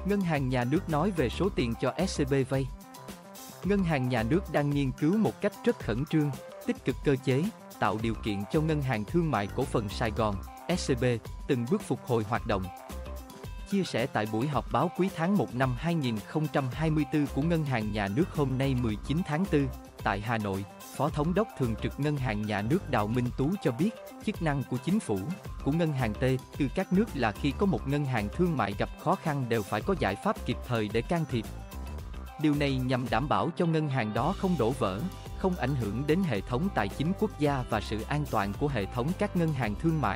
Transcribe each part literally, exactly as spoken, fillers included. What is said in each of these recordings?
Ngân hàng Nhà nước nói về số tiền cho ét xê bê vay. Ngân hàng Nhà nước đang nghiên cứu một cách rất khẩn trương, tích cực cơ chế, tạo điều kiện cho Ngân hàng Thương mại Cổ phần Sài Gòn, ét xê bê, từng bước phục hồi hoạt động. Chia sẻ tại buổi họp báo quý tháng một năm hai nghìn không trăm hai mươi tư của Ngân hàng Nhà nước hôm nay mười chín tháng tư, tại Hà Nội, Phó Thống đốc Thường trực Ngân hàng Nhà nước Đào Minh Tú cho biết, chức năng của chính phủ, của ngân hàng T, từ các nước là khi có một ngân hàng thương mại gặp khó khăn đều phải có giải pháp kịp thời để can thiệp. Điều này nhằm đảm bảo cho ngân hàng đó không đổ vỡ, không ảnh hưởng đến hệ thống tài chính quốc gia và sự an toàn của hệ thống các ngân hàng thương mại.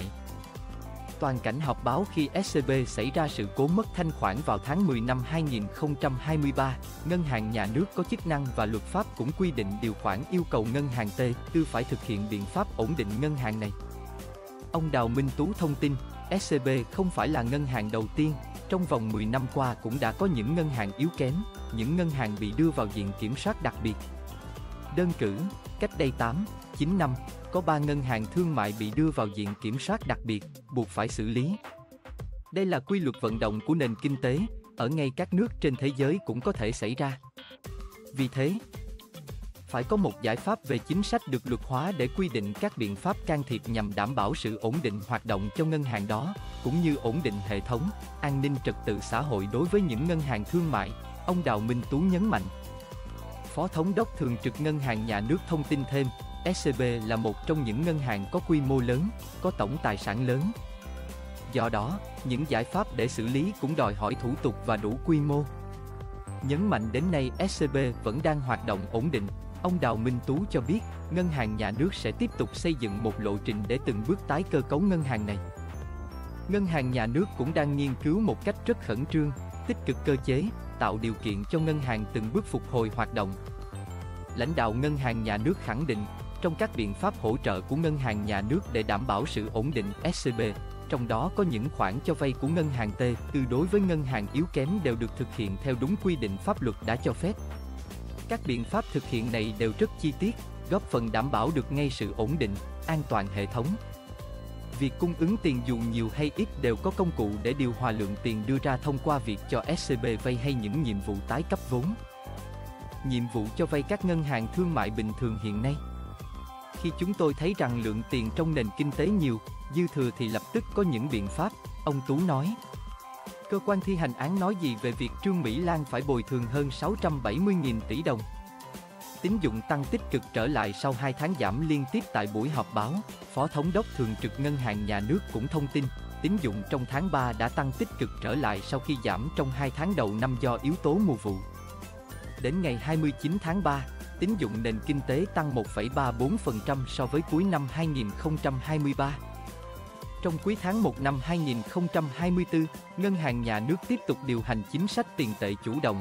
Toàn cảnh họp báo khi ét xê bê xảy ra sự cố mất thanh khoản vào tháng mười năm hai nghìn không trăm hai mươi ba, Ngân hàng Nhà nước có chức năng và luật pháp cũng quy định điều khoản yêu cầu ngân hàng T tư phải thực hiện biện pháp ổn định ngân hàng này. Ông Đào Minh Tú thông tin, ét xê bê không phải là ngân hàng đầu tiên, trong vòng mười năm qua cũng đã có những ngân hàng yếu kém, những ngân hàng bị đưa vào diện kiểm soát đặc biệt. Đơn cử, cách đây tám, chín năm, có ba ngân hàng thương mại bị đưa vào diện kiểm soát đặc biệt, buộc phải xử lý. Đây là quy luật vận động của nền kinh tế, ở ngay các nước trên thế giới cũng có thể xảy ra. Vì thế, phải có một giải pháp về chính sách được luật hóa để quy định các biện pháp can thiệp nhằm đảm bảo sự ổn định hoạt động cho ngân hàng đó, cũng như ổn định hệ thống, an ninh trật tự xã hội đối với những ngân hàng thương mại, ông Đào Minh Tú nhấn mạnh. Phó Thống đốc Thường trực Ngân hàng Nhà nước thông tin thêm, ét xê bê là một trong những ngân hàng có quy mô lớn, có tổng tài sản lớn. Do đó, những giải pháp để xử lý cũng đòi hỏi thủ tục và đủ quy mô. Nhấn mạnh đến nay ét xê bê vẫn đang hoạt động ổn định, ông Đào Minh Tú cho biết, Ngân hàng Nhà nước sẽ tiếp tục xây dựng một lộ trình để từng bước tái cơ cấu ngân hàng này. Ngân hàng Nhà nước cũng đang nghiên cứu một cách rất khẩn trương, tích cực cơ chế, tạo điều kiện cho ngân hàng từng bước phục hồi hoạt động. Lãnh đạo Ngân hàng Nhà nước khẳng định, trong các biện pháp hỗ trợ của Ngân hàng Nhà nước để đảm bảo sự ổn định ét xê bê, trong đó có những khoản cho vay của ngân hàng T từ đối với ngân hàng yếu kém đều được thực hiện theo đúng quy định pháp luật đã cho phép. Các biện pháp thực hiện này đều rất chi tiết, góp phần đảm bảo được ngay sự ổn định, an toàn hệ thống. Việc cung ứng tiền dù nhiều hay ít đều có công cụ để điều hòa lượng tiền đưa ra thông qua việc cho ét xê bê vay hay những nhiệm vụ tái cấp vốn. Nhiệm vụ cho vay các ngân hàng thương mại bình thường hiện nay. Khi chúng tôi thấy rằng lượng tiền trong nền kinh tế nhiều, dư thừa thì lập tức có những biện pháp, ông Tú nói. Cơ quan thi hành án nói gì về việc Trương Mỹ Lan phải bồi thường hơn sáu trăm bảy mươi nghìn tỷ đồng? Tín dụng tăng tích cực trở lại sau hai tháng giảm liên tiếp. Tại buổi họp báo, Phó Thống đốc Thường trực Ngân hàng Nhà nước cũng thông tin, tín dụng trong tháng ba đã tăng tích cực trở lại sau khi giảm trong hai tháng đầu năm do yếu tố mùa vụ. Đến ngày hai mươi chín tháng ba, tín dụng nền kinh tế tăng một phẩy ba mươi tư phần trăm so với cuối năm hai nghìn không trăm hai mươi ba. Trong quý tháng một năm hai nghìn không trăm hai mươi tư, Ngân hàng Nhà nước tiếp tục điều hành chính sách tiền tệ chủ động,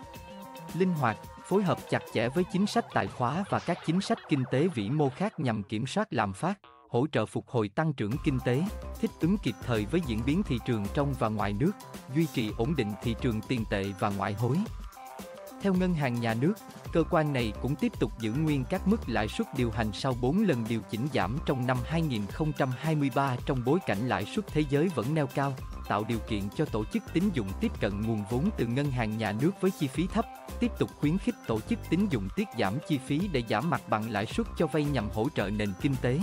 linh hoạt, phối hợp chặt chẽ với chính sách tài khóa và các chính sách kinh tế vĩ mô khác nhằm kiểm soát lạm phát, hỗ trợ phục hồi tăng trưởng kinh tế, thích ứng kịp thời với diễn biến thị trường trong và ngoài nước, duy trì ổn định thị trường tiền tệ và ngoại hối. Theo Ngân hàng Nhà nước, cơ quan này cũng tiếp tục giữ nguyên các mức lãi suất điều hành sau bốn lần điều chỉnh giảm trong năm hai nghìn không trăm hai mươi ba trong bối cảnh lãi suất thế giới vẫn neo cao, tạo điều kiện cho tổ chức tín dụng tiếp cận nguồn vốn từ Ngân hàng Nhà nước với chi phí thấp, tiếp tục khuyến khích tổ chức tín dụng tiết giảm chi phí để giảm mặt bằng lãi suất cho vay nhằm hỗ trợ nền kinh tế.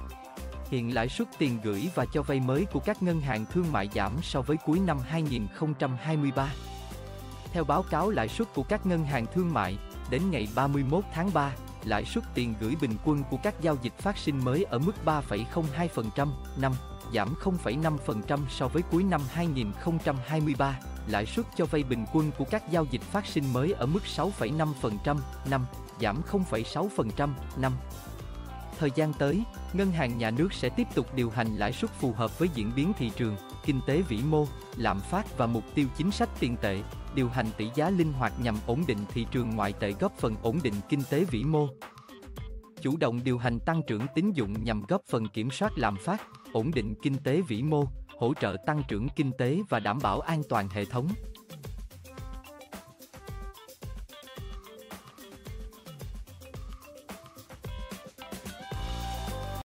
Hiện lãi suất tiền gửi và cho vay mới của các ngân hàng thương mại giảm so với cuối năm hai nghìn không trăm hai mươi ba. Theo báo cáo lãi suất của các ngân hàng thương mại, đến ngày ba mươi mốt tháng ba, lãi suất tiền gửi bình quân của các giao dịch phát sinh mới ở mức ba phẩy không hai phần trăm, năm, giảm không phẩy năm phần trăm so với cuối năm hai nghìn không trăm hai mươi ba. Lãi suất cho vay bình quân của các giao dịch phát sinh mới ở mức sáu phẩy năm phần trăm, năm, giảm không phẩy sáu phần trăm, năm. Thời gian tới, Ngân hàng Nhà nước sẽ tiếp tục điều hành lãi suất phù hợp với diễn biến thị trường, kinh tế vĩ mô, lạm phát và mục tiêu chính sách tiền tệ, điều hành tỷ giá linh hoạt nhằm ổn định thị trường ngoại tệ góp phần ổn định kinh tế vĩ mô. Chủ động điều hành tăng trưởng tín dụng nhằm góp phần kiểm soát lạm phát, ổn định kinh tế vĩ mô, hỗ trợ tăng trưởng kinh tế và đảm bảo an toàn hệ thống.